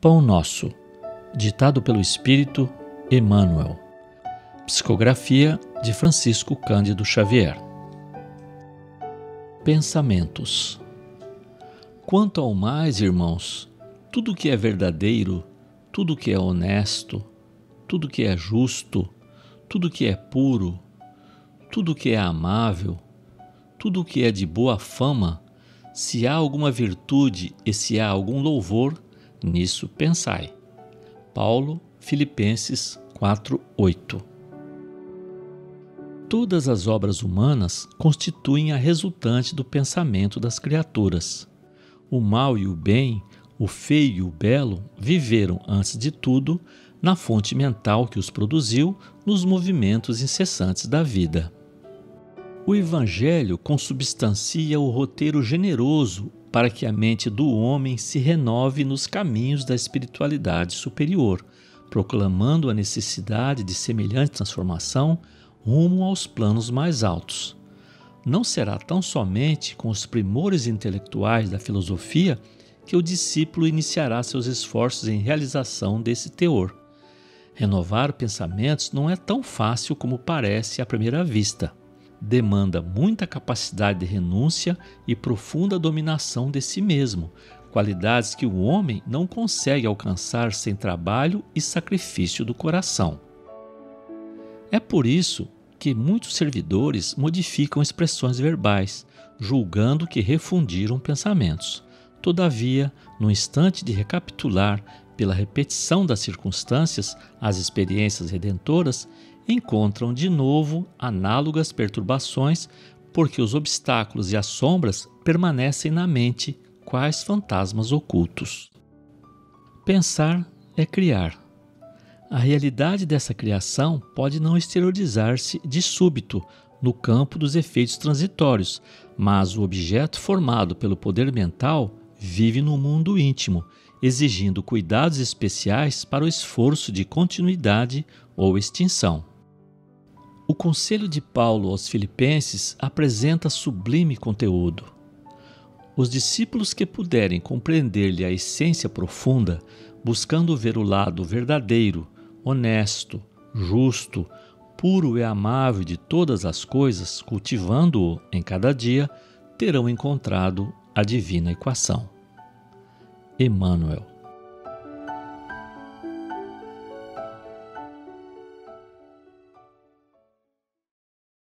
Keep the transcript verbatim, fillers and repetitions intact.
Pão Nosso, ditado pelo Espírito Emmanuel. Psicografia de Francisco Cândido Xavier. Pensamentos. Quanto ao mais, irmãos, tudo que é verdadeiro, tudo que é honesto, tudo que é justo, tudo que é puro, tudo que é amável, tudo que é de boa fama, se há alguma virtude e se há algum louvor, nisso pensai. Paulo, Filipenses quatro, oito. Todas as obras humanas constituem a resultante do pensamento das criaturas. O mal e o bem, o feio e o belo, viveram, antes de tudo, na fonte mental que os produziu nos movimentos incessantes da vida. O Evangelho consubstancia o roteiro generoso para que a mente do homem se renove nos caminhos da espiritualidade superior, proclamando a necessidade de semelhante transformação rumo aos planos mais altos. Não será tão somente com os primores intelectuais da filosofia que o discípulo iniciará seus esforços em realização desse teor. Renovar pensamentos não é tão fácil como parece à primeira vista. Demanda muita capacidade de renúncia e profunda dominação de si mesmo, qualidades que o homem não consegue alcançar sem trabalho e sacrifício do coração. É por isso que muitos servidores modificam expressões verbais, julgando que refundiram pensamentos. Todavia, no instante de recapitular, pela repetição das circunstâncias, as experiências redentoras, encontram de novo análogas perturbações, porque os obstáculos e as sombras permanecem na mente, quais fantasmas ocultos. Pensar é criar. A realidade dessa criação pode não exteriorizar-se de súbito no campo dos efeitos transitórios, mas o objeto formado pelo poder mental vive no mundo íntimo, exigindo cuidados especiais para o esforço de continuidade ou extinção. O conselho de Paulo aos Filipenses apresenta sublime conteúdo. Os discípulos que puderem compreender-lhe a essência profunda, buscando ver o lado verdadeiro, honesto, justo, puro e amável de todas as coisas, cultivando-o em cada dia, terão encontrado a divina equação. Emmanuel.